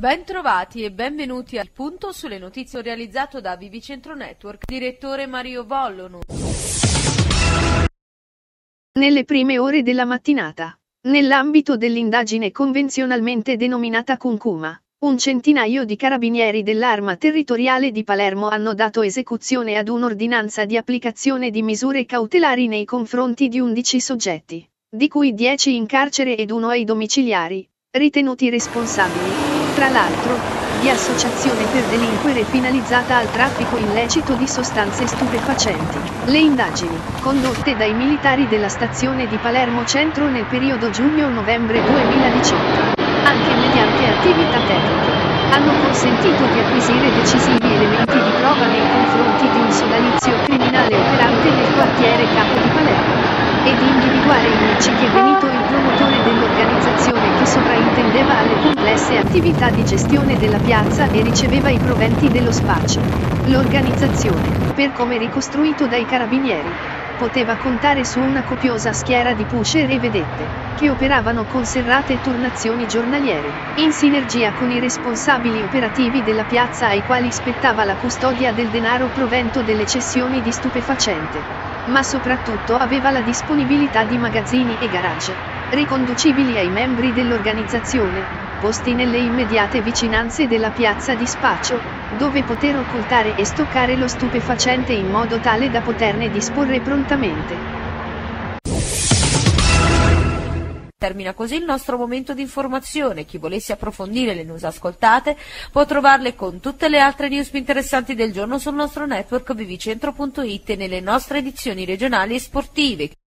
Bentrovati e benvenuti al punto sulle notizie realizzato da Vivicentro Network, direttore Mario Vollonu. Nelle prime ore della mattinata, nell'ambito dell'indagine convenzionalmente denominata Concuma, un centinaio di carabinieri dell'Arma Territoriale di Palermo hanno dato esecuzione ad un'ordinanza di applicazione di misure cautelari nei confronti di 11 soggetti, di cui 10 in carcere ed 1 ai domiciliari, ritenuti responsabili, tra l'altro, di associazione per delinquere finalizzata al traffico illecito di sostanze stupefacenti. Le indagini, condotte dai militari della stazione di Palermo Centro nel periodo giugno-novembre 2018, anche mediante attività tecniche, hanno consentito di acquisire decisivi elementi di prova nei confronti di un sodalizio criminale operante nel quartiere Capo di Palermo, e di individuare Inici che Benito, il promotore dell'organizzazione che sovraintendeva alle complesse attività di gestione della piazza e riceveva i proventi dello spaccio. L'organizzazione, per come ricostruito dai carabinieri, poteva contare su una copiosa schiera di pusher e vedette, che operavano con serrate turnazioni giornaliere, in sinergia con i responsabili operativi della piazza ai quali spettava la custodia del denaro provento delle cessioni di stupefacente. Ma soprattutto aveva la disponibilità di magazzini e garage, riconducibili ai membri dell'organizzazione, posti nelle immediate vicinanze della piazza di spaccio, dove poter occultare e stoccare lo stupefacente in modo tale da poterne disporre prontamente. Termina così il nostro momento di informazione. Chi volesse approfondire le news ascoltate può trovarle con tutte le altre news più interessanti del giorno sul nostro network vivicentro.it e nelle nostre edizioni regionali e sportive.